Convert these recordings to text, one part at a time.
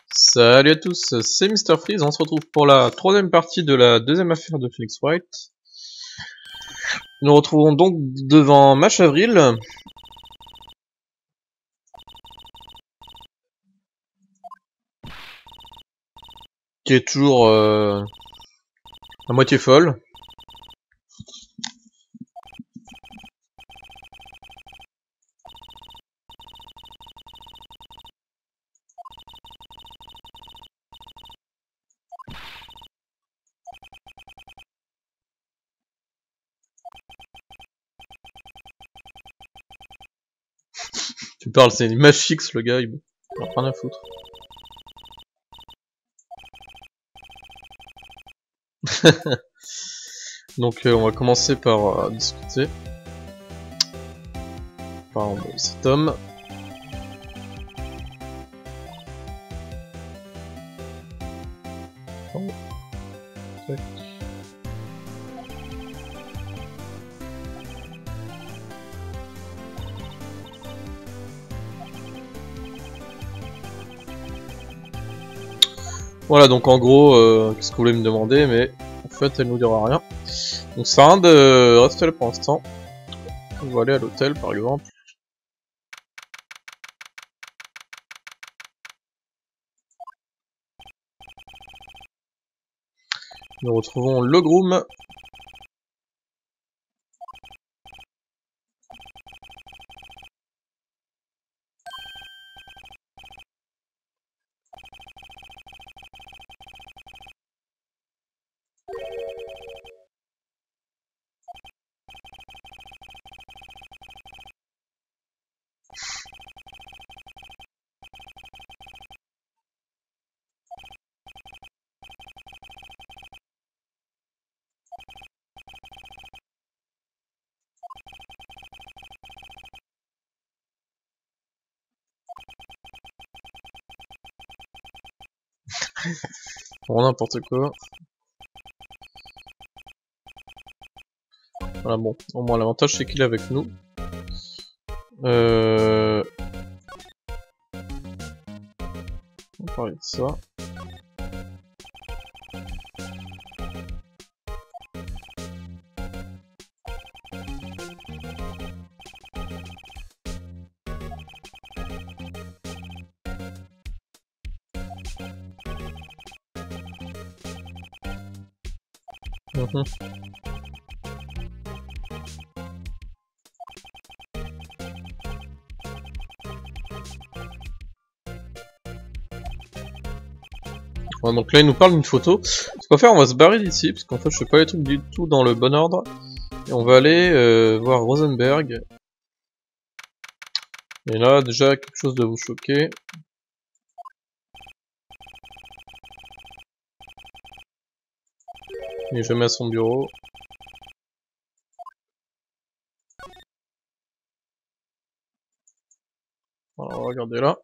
Salut à tous, c'est Mr Freeze, on se retrouve pour la troisième partie de la deuxième affaire de Phoenix Wright. Nous retrouvons donc devant Match Avril. Qui est toujours à moitié folle. Tu parles, c'est une image fixe le gars, il a rien à foutre. Donc on va commencer par discuter. Par cet homme. Oh. Tac. Voilà, donc en gros, qu'est-ce que vous voulez me demander, mais en fait elle nous dira rien. Donc ça sert à rien de rester là pour l'instant. On va aller à l'hôtel par exemple. Nous retrouvons le groom. Pour n'importe quoi. Voilà, bon, au moins l'avantage c'est qu'il est avec nous. On va parler de ça. Ouais, donc là il nous parle d'une photo. Ce qu'on va faire, on va se barrer d'ici, parce qu'en fait je fais pas les trucs du tout dans le bon ordre. Et on va aller voir Rosenberg. Et là déjà quelque chose de vous choquer. Il est jamais à son bureau. Alors regardez là.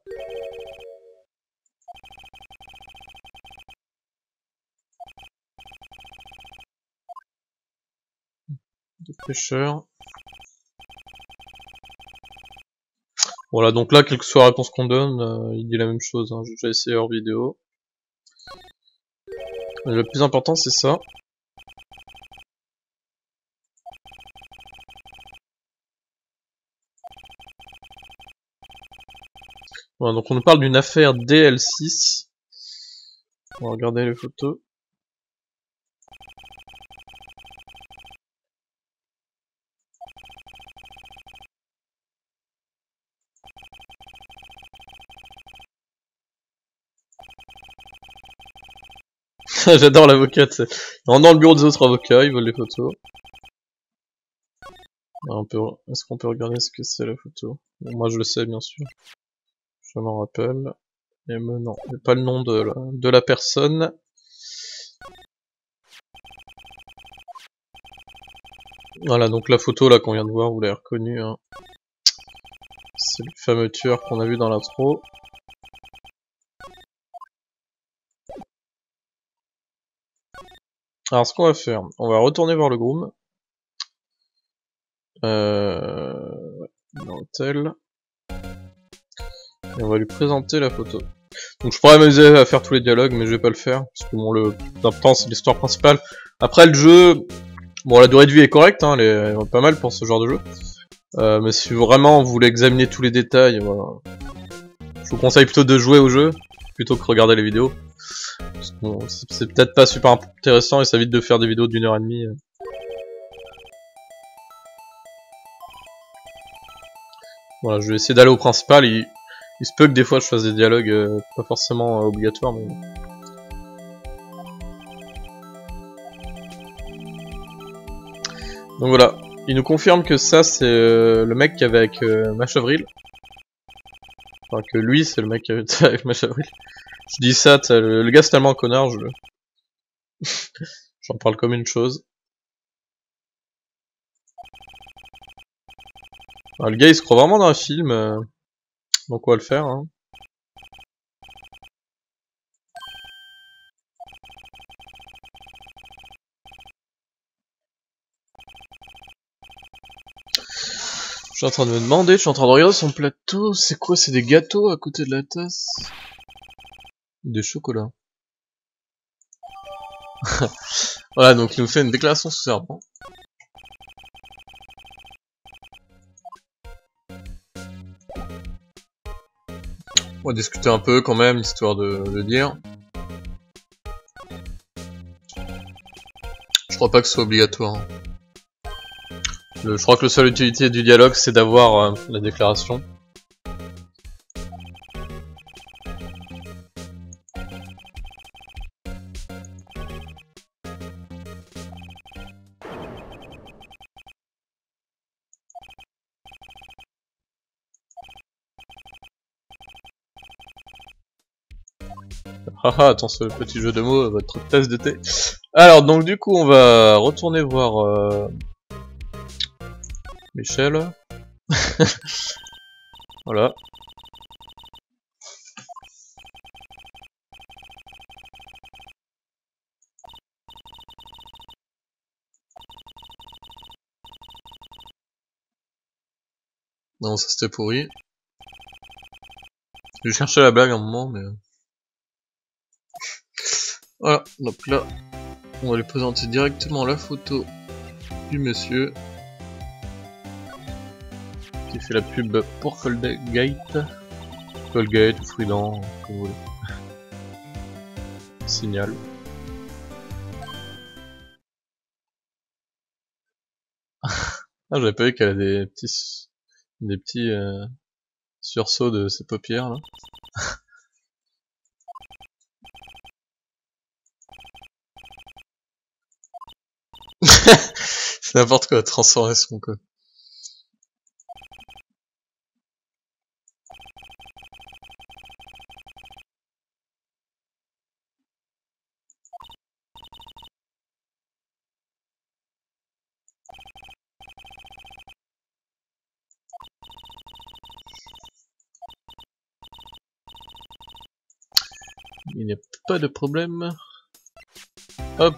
De pêcheur. Voilà, donc là, quelle que soit la réponse qu'on donne, il dit la même chose, hein. J'ai déjà essayé hors vidéo. Le plus important, c'est ça. Voilà, donc on nous parle d'une affaire DL6. On va regarder les photos. J'adore l'avocate. Dans le bureau des autres avocats, ils veulent les photos. Est-ce qu'on peut regarder ce que c'est la photo? Bon, moi je le sais bien sûr. Je m'en rappelle. Et mais non, il n'y a pas le nom de la personne. Voilà, donc la photo là qu'on vient de voir, vous l'avez reconnue, hein. C'est le fameux tueur qu'on a vu dans l'intro. Alors ce qu'on va faire, on va retourner voir le groom. Ouais, dans l'hôtel. Et on va lui présenter la photo. Donc je pourrais m'amuser à faire tous les dialogues, mais je vais pas le faire, parce que bon, l'important c'est l'histoire principale. Après le jeu, bon la durée de vie est correcte, hein, elle est pas mal pour ce genre de jeu. Mais si vraiment vous voulez examiner tous les détails, voilà. Je vous conseille plutôt de jouer au jeu, plutôt que regarder les vidéos. Parce que bon, c'est peut-être pas super intéressant et ça évite de faire des vidéos d'1h30. Voilà, je vais essayer d'aller au principal. Il se peut que des fois je fasse des dialogues pas forcément obligatoires, mais... Donc voilà, il nous confirme que ça c'est le mec qui avait avec Mash Avril. Enfin que lui c'est le mec qui avait avec Mash Avril. Je dis ça, le gars c'est tellement un connard, j'en parle comme une chose. Alors, le gars il se croit vraiment dans un film, donc on va le faire. Hein. Je suis en train de me demander, je suis en train de regarder son plateau, c'est quoi? C'est des gâteaux à côté de la tasse? Des chocolats. Voilà, donc il nous fait une déclaration sous serment. On va discuter un peu quand même, histoire de dire. Je crois pas que ce soit obligatoire. Hein. Je crois que la seule utilité du dialogue, c'est d'avoir la déclaration. Haha, attends, ce petit jeu de mots, votre tasse de thé. Alors, donc du coup, on va retourner voir Michel. Voilà. Non, ça c'était pourri. J'ai cherché la blague un moment, mais... Voilà, donc là, on va lui présenter directement la photo du monsieur qui fait la pub pour Colgate. Colgate ou Fruident, comme vous voulez. Signal. Ah, j'avais pas vu qu'elle a des petits sursauts de ses paupières là. C'est n'importe quoi, transformation quoi. Il n'y a pas de problème. Hop.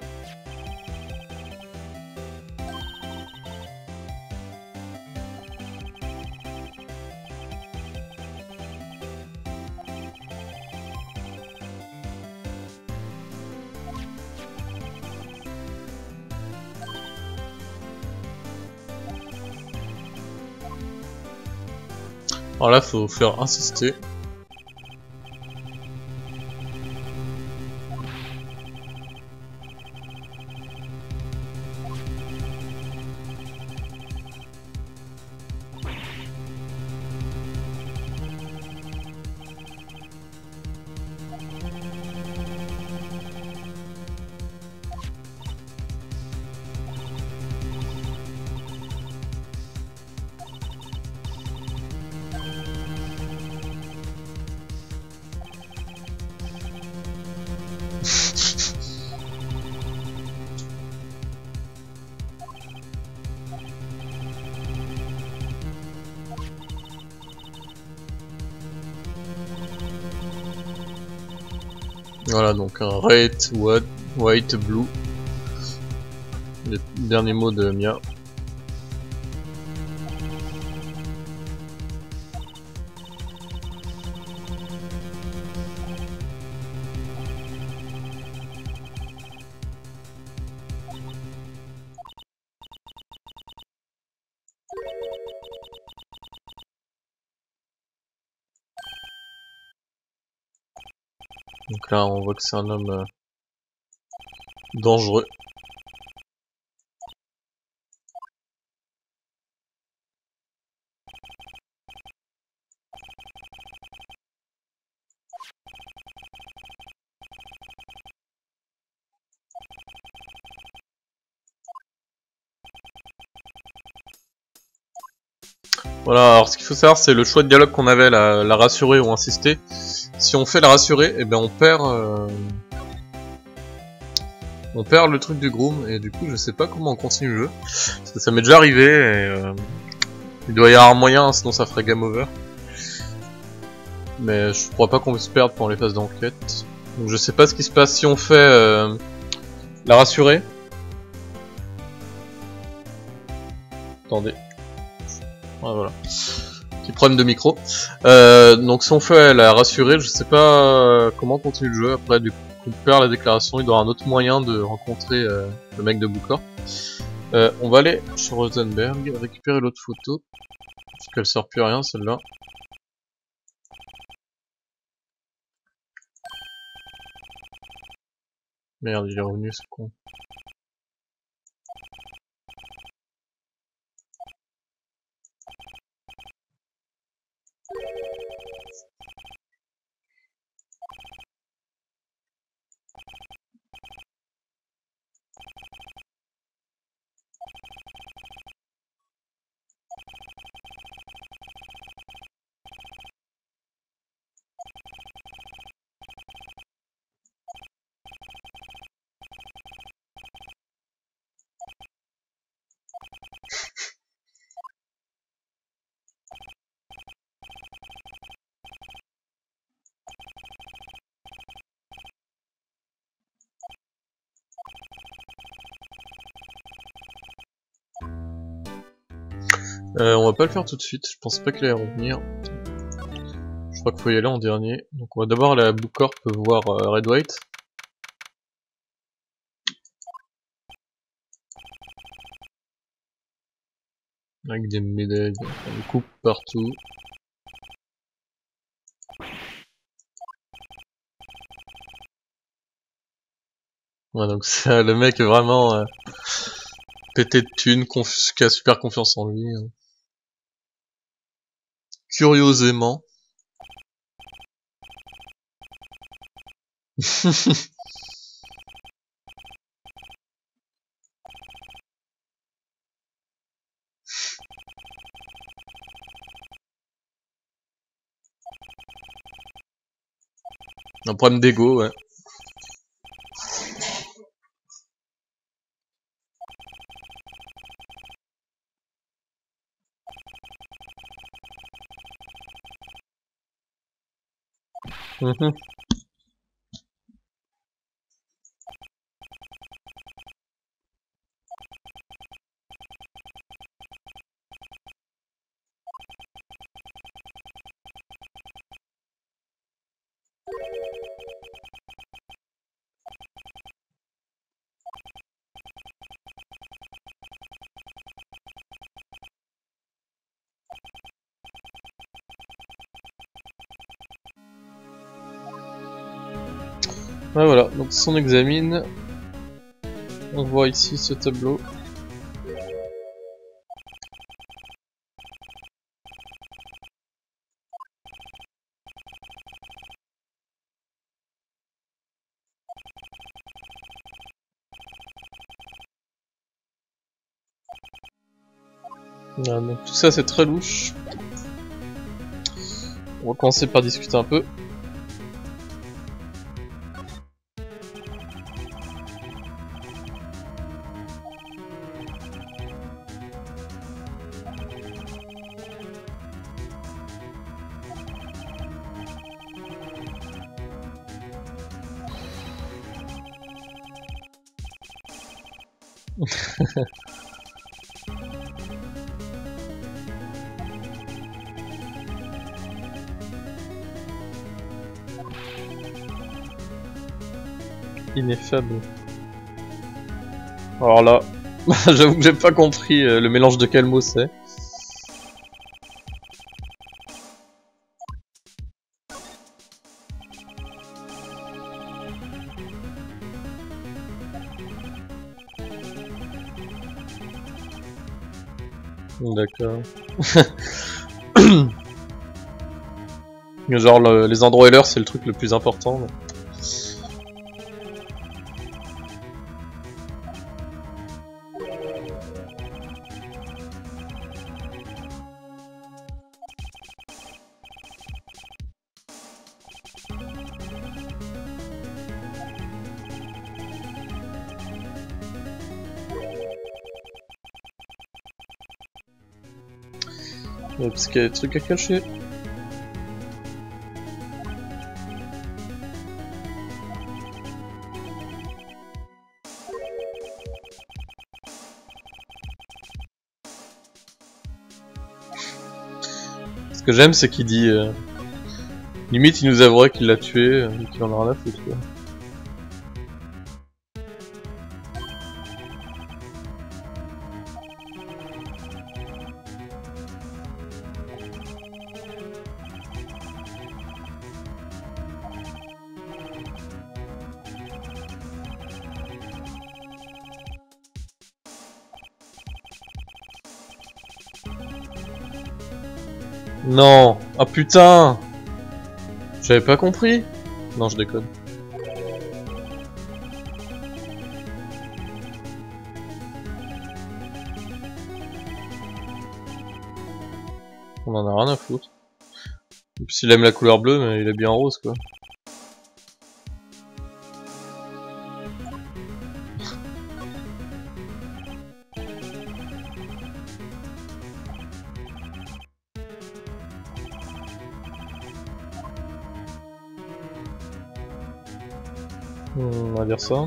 Alors là, faut faire insister. Voilà, donc un red, white, blue. Le dernier mot de Mia. Donc là on voit que c'est un homme dangereux. Voilà, alors ce qu'il faut savoir c'est le choix de dialogue qu'on avait, la rassurer ou insister. Si on fait la rassurer, et ben on perd le truc du groom, et du coup je sais pas comment on continue le jeu. Parce que ça m'est déjà arrivé, et il doit y avoir un moyen, sinon ça ferait game over. Mais je crois pas qu'on se perde pendant les phases d'enquête. Donc je sais pas ce qui se passe si on fait la rassurer. Attendez. Ah, voilà. Petit problème de micro. Donc si on fait la rassurer, je sais pas comment continuer le jeu. Après du coup on perd la déclaration, il doit y avoir un autre moyen de rencontrer le mec de Booker. On va aller sur Rosenberg, récupérer l'autre photo. Parce qu'elle sert plus à rien celle-là. Merde, il est revenu ce con. On va pas le faire tout de suite, je pense pas qu'il allait revenir. Je crois qu'il faut y aller en dernier. Donc on va d'abord aller à Booker pour voir Red White. Avec des médailles, des coupes partout. Ouais, donc c'est le mec est vraiment pété de thunes, qui a super confiance en lui. Curieusement. Un problème d'ego, ouais. Ouais, voilà, donc si on examine, on voit ici ce tableau. Voilà, donc tout ça c'est très louche. On va commencer par discuter un peu. Ineffable. Alors là, j'avoue que j'ai pas compris le mélange de quels mots c'est. D'accord. Genre les endroits et l'heure c'est le truc le plus important. Donc. Parce qu'il y a des trucs à cacher. Ce que j'aime c'est qu'il dit limite il nous avouerait qu'il l'a tué et qu'il en a rien à foutre quoi. Non. Ah putain. J'avais pas compris. Non je déconne. On en a rien à foutre. Et puis s'il aime la couleur bleue, mais il est bien rose quoi. On va dire ça.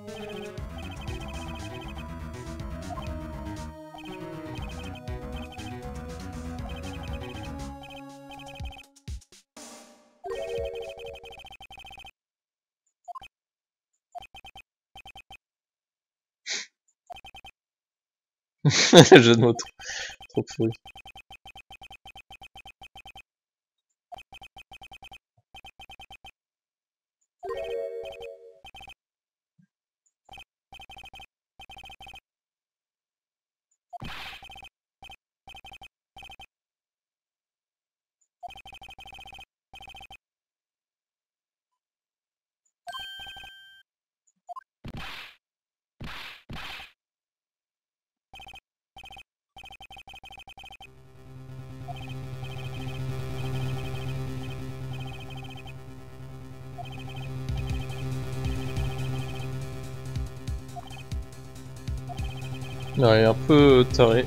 Le jeu de moto. Trop pourri. Ouais, un peu taré.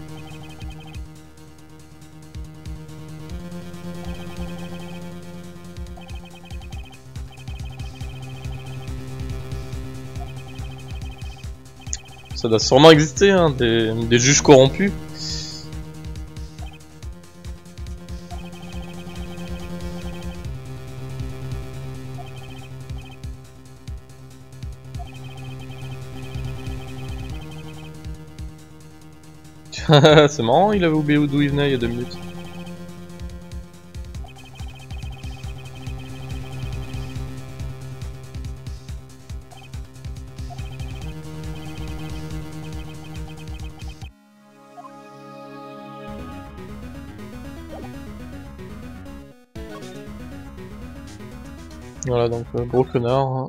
Ça doit sûrement exister, hein, des juges corrompus. C'est marrant, il avait oublié d'où il venait il y a 2 minutes. Voilà, donc gros connard. Hein.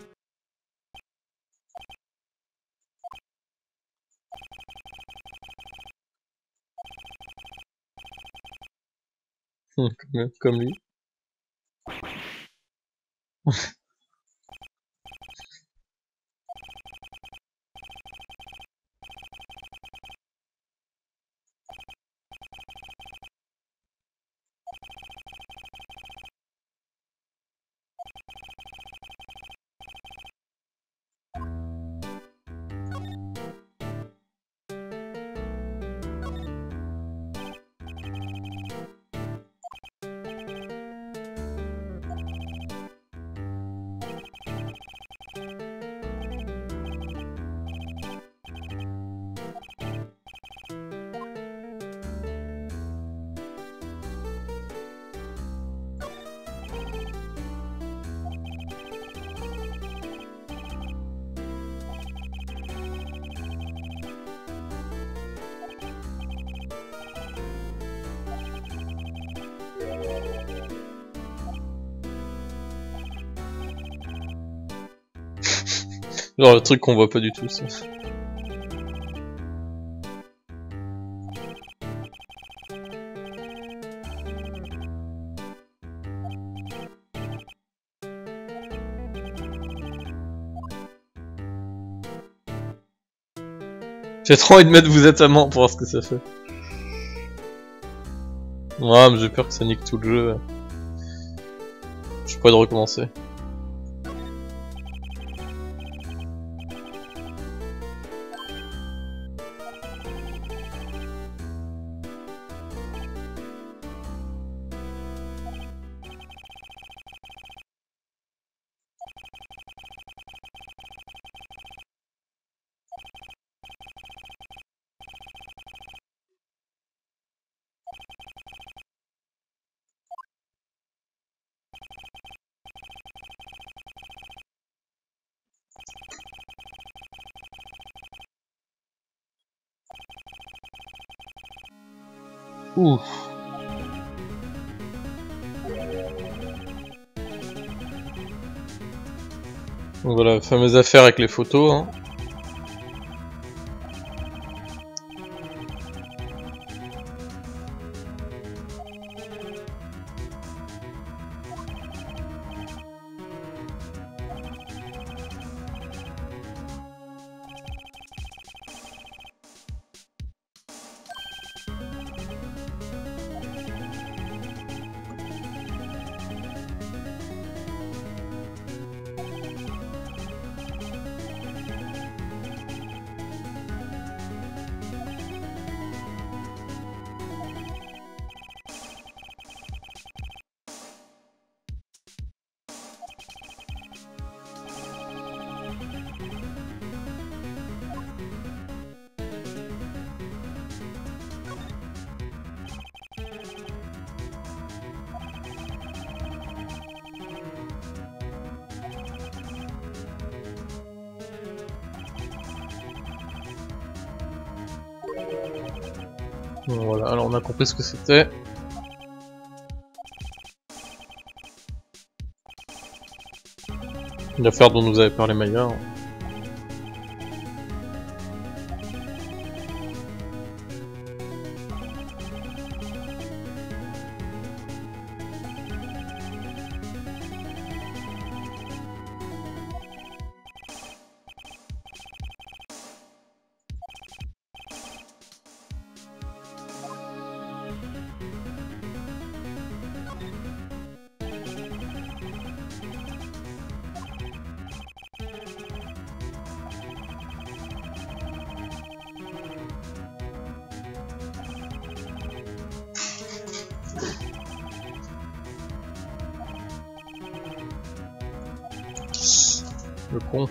Comme lui. Genre le truc qu'on voit pas du tout, ça. J'ai trop envie de mettre vous êtes amant pour voir ce que ça fait. Ouais, mais j'ai peur que ça nique tout le jeu. Je pourrais de recommencer. Ouf. Donc voilà, fameuse affaire avec les photos, hein. Voilà, alors on a compris ce que c'était. L'affaire dont nous avait parlé Maya. Le con.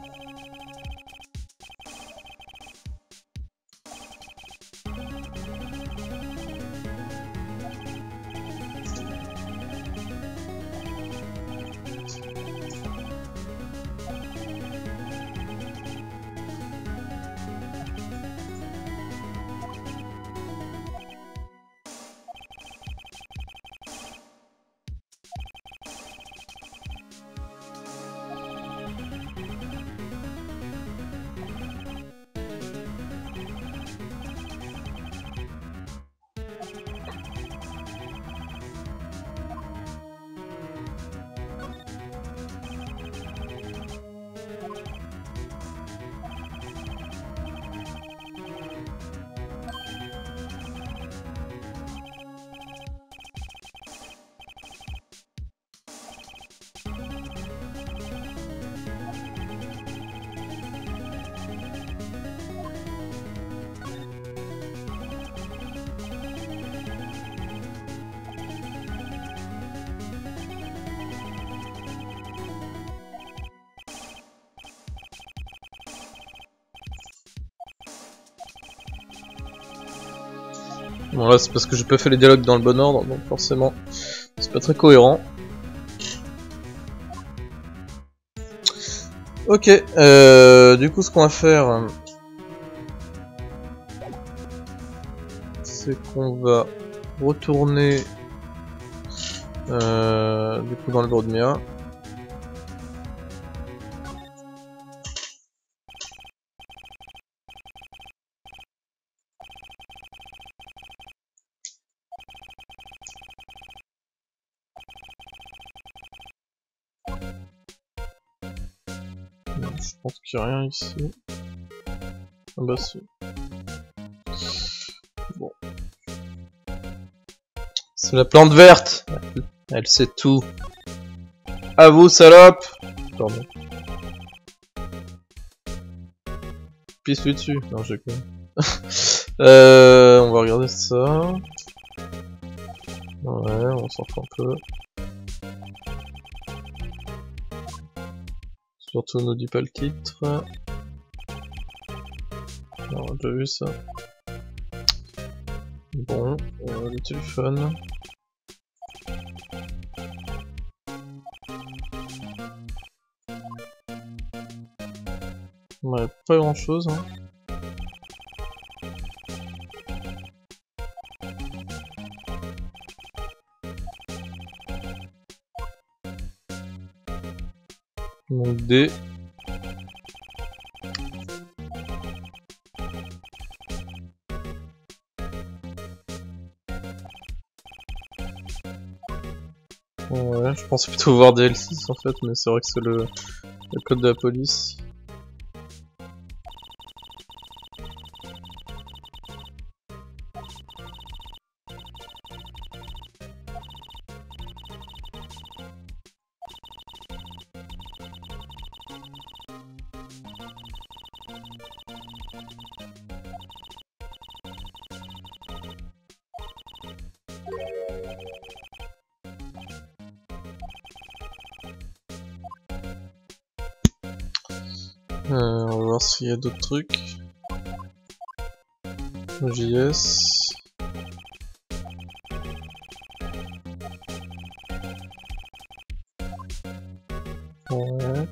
Bon là c'est parce que j'ai pas fait les dialogues dans le bon ordre, donc forcément c'est pas très cohérent. Ok, du coup ce qu'on va faire, c'est qu'on va retourner du coup dans le bureau de Mia. Je pense qu'il n'y a rien ici. Ah bah si. Bon. C'est la plante verte. Elle sait tout. À vous, salope. Pardon. Pisse-lui dessus. Non, j'ai quoi. On va regarder ça. Ouais, on s'en fout un peu. Surtout, on nous dit pas le titre. On a déjà vu ça. Bon, le téléphone. Ouais, pas grand chose. Hein. Donc D. Ouais, je pense plutôt voir DL6 en fait, mais c'est vrai que c'est le code de la police. On va voir s'il y a d'autres trucs. JS. Ouais.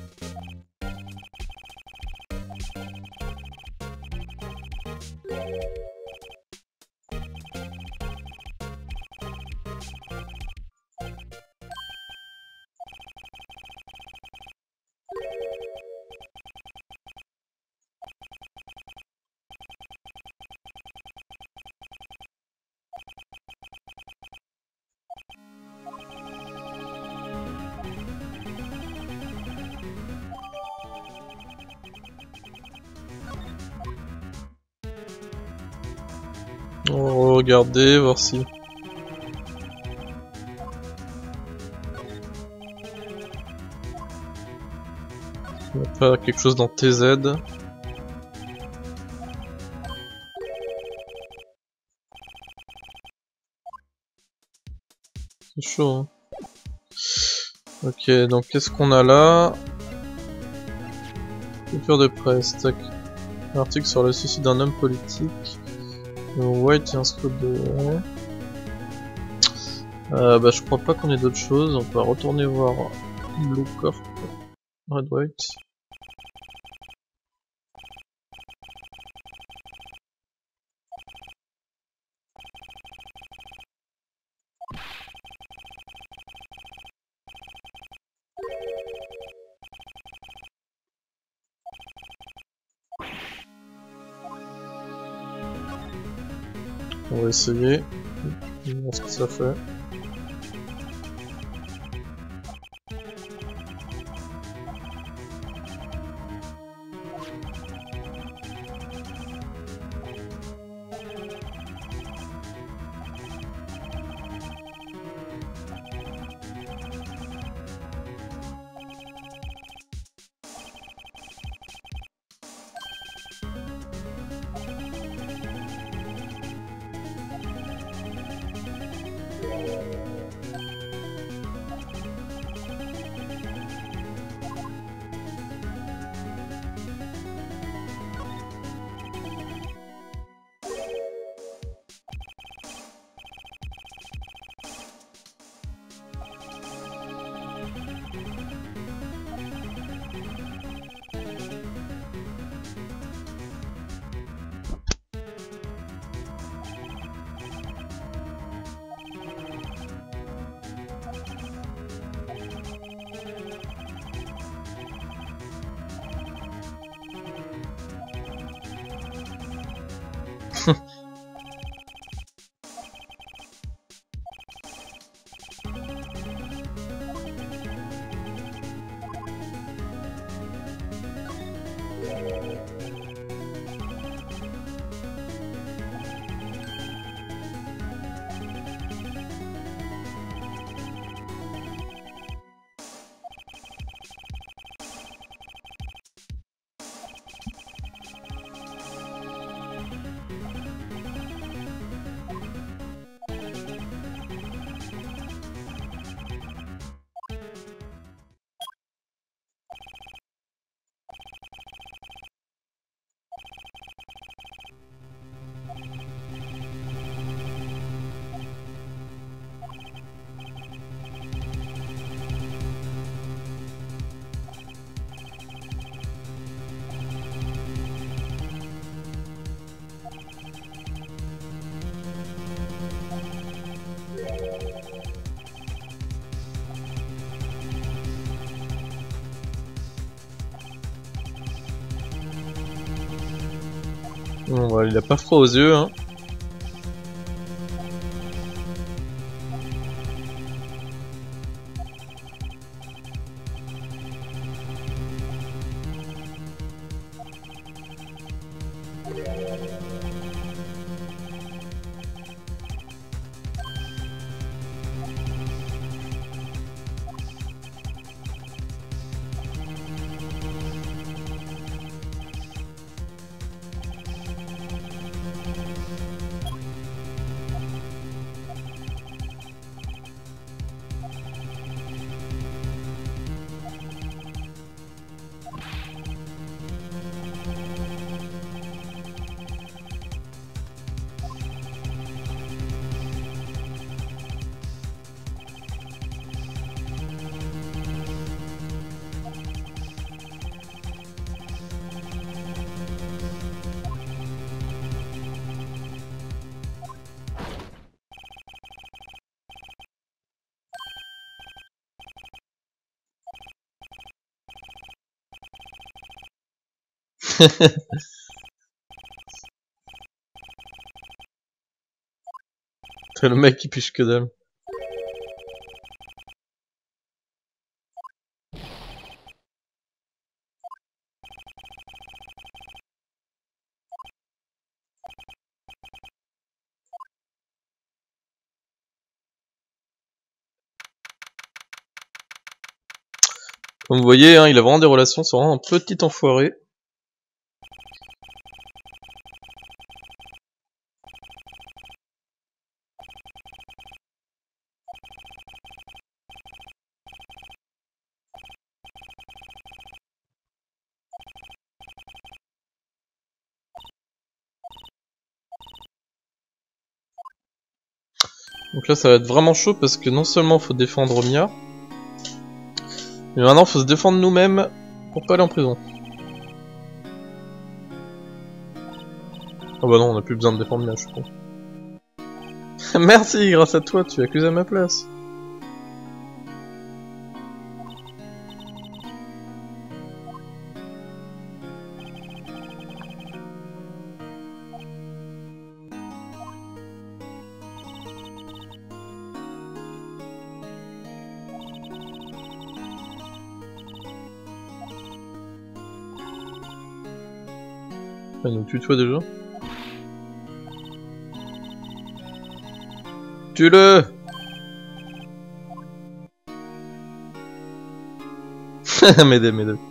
On va regarder, voir si... Il n'y a pas quelque chose dans TZ. C'est chaud, hein. Ok, donc qu'est-ce qu'on a là? Coupure de presse, tac. Un article sur le suicide d'un homme politique. White et un scope de... bah je crois pas qu'on ait d'autres choses, on va retourner voir Blue Corp, Red White. On va essayer, on va voir ce que ça fait. Bon, bah, il a pas froid aux yeux, hein. C'est le mec qui piche que dalle. Comme vous voyez, hein, il a vraiment des relations, c'est vraiment un petit enfoiré. Donc là ça va être vraiment chaud parce que non seulement faut défendre Mia, mais maintenant faut se défendre nous-mêmes pour pas aller en prison. Ah bah non, on a plus besoin de défendre Mia, je suis con. Merci, grâce à toi, tu accuses à ma place. Il nous tue toi déjà. Tue-le. M'aider.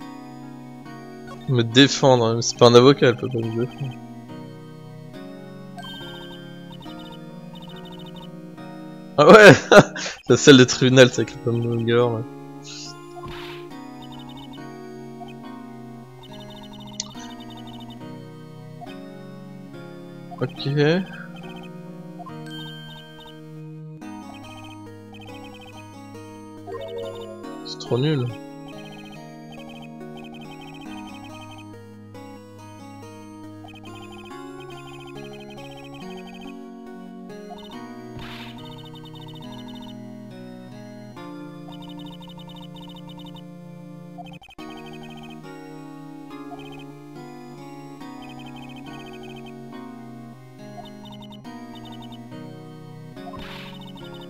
Me défendre, c'est pas un avocat, elle peut pas me défendre. Ah ouais. La salle de tribunal, c'est avec les pommes de gueule, là. Ok. C'est trop nul.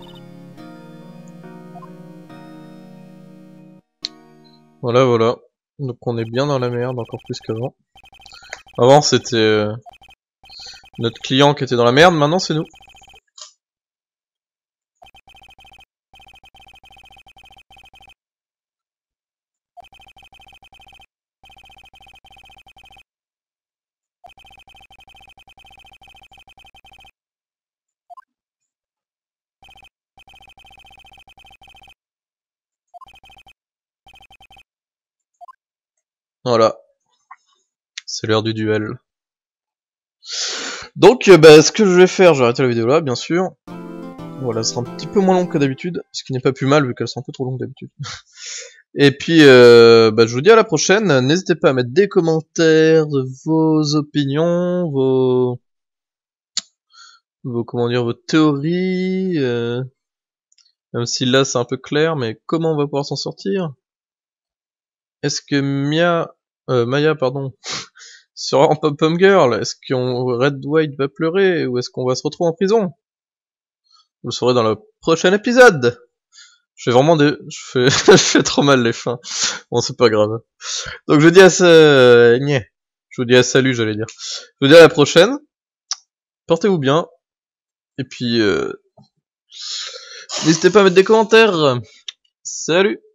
Voilà. Donc on est bien dans la merde, encore plus qu'avant. Avant c'était notre client qui était dans la merde, maintenant c'est nous. Voilà. C'est l'heure du duel. Donc, bah, ce que je vais faire, je vais arrêter la vidéo là, bien sûr. Voilà, ce sera un petit peu moins long que d'habitude, ce qui n'est pas plus mal vu qu'elle sera un peu trop longue d'habitude. Et puis, bah, je vous dis à la prochaine. N'hésitez pas à mettre des commentaires, vos opinions, comment dire, vos théories. Même si là c'est un peu clair, mais comment on va pouvoir s'en sortir? Est-ce que Maya, pardon, sera en Pom-Pom Girl? Est-ce qu'on Red White va pleurer ou est-ce qu'on va se retrouver en prison? Vous le saurez dans le prochain épisode. Je fais vraiment je fais, je fais trop mal les fins. Bon, c'est pas grave. Donc je vous dis à je vous dis à salut, j'allais dire. Je vous dis à la prochaine. Portez-vous bien. Et puis, n'hésitez pas à mettre des commentaires. Salut!